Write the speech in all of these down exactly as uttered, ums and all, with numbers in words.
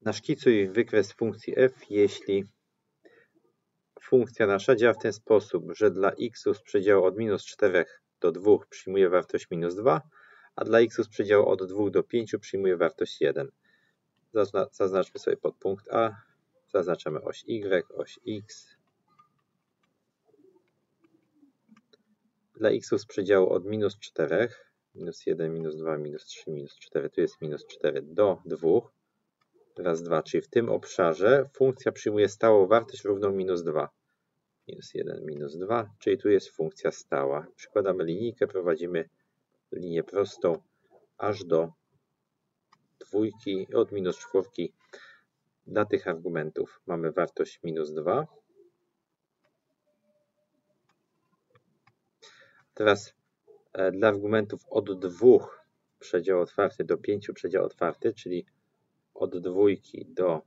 Naszkicuj wykres funkcji f, jeśli funkcja nasza działa w ten sposób, że dla x z przedziału od minus czterech do dwóch przyjmuje wartość minus dwa, a dla x z przedziału od dwóch do pięciu przyjmuje wartość jeden. Zaznaczmy sobie podpunkt A, zaznaczamy oś y, oś x. Dla x z przedziału od minus czterech, minus jeden, minus dwa, minus trzy, minus cztery, tu jest minus cztery, do dwóch, raz, dwa, czyli w tym obszarze funkcja przyjmuje stałą wartość równą minus dwa. Minus jeden, minus dwa, czyli tu jest funkcja stała. Przykładamy linijkę, prowadzimy linię prostą aż do dwójki, od minus czwórki. Dla tych argumentów mamy wartość minus dwa. Teraz e, dla argumentów od dwóch przedział otwarty do pięciu przedział otwarty, czyli od dwójki do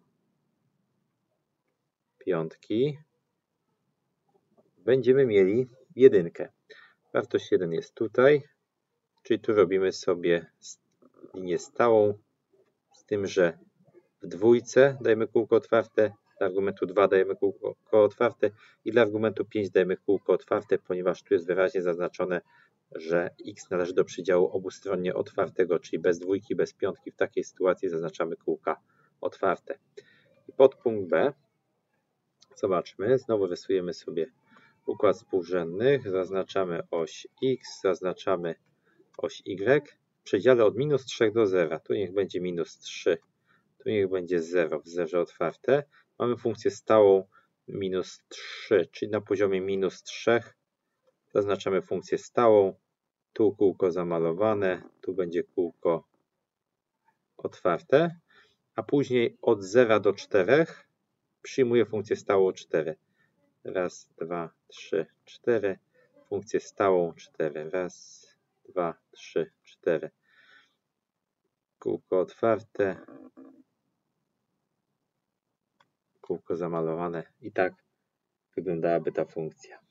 piątki, będziemy mieli jedynkę. Wartość jeden jest tutaj, czyli tu robimy sobie linię stałą, z tym, że w dwójce dajemy kółko otwarte, dla argumentu dwa dajemy kółko otwarte i dla argumentu pięć dajemy kółko otwarte, ponieważ tu jest wyraźnie zaznaczone, że x należy do przedziału obustronnie otwartego, czyli bez dwójki, bez piątki. W takiej sytuacji zaznaczamy kółka otwarte. I podpunkt B, zobaczmy, znowu rysujemy sobie układ współrzędnych, zaznaczamy oś x, zaznaczamy oś y, w przedziale od minus trzech do zera, tu niech będzie minus trzy, tu niech będzie zero, w zerze otwarte. Mamy funkcję stałą minus trzy, czyli na poziomie minus trzy zaznaczamy funkcję stałą, tu kółko zamalowane, tu będzie kółko otwarte, a później od zera do czterech przyjmuje funkcję stałą cztery. Raz, dwa, trzy, cztery. Funkcję stałą cztery. Raz, dwa, trzy, cztery. Kółko otwarte. Kółko zamalowane. I tak wyglądałaby ta funkcja.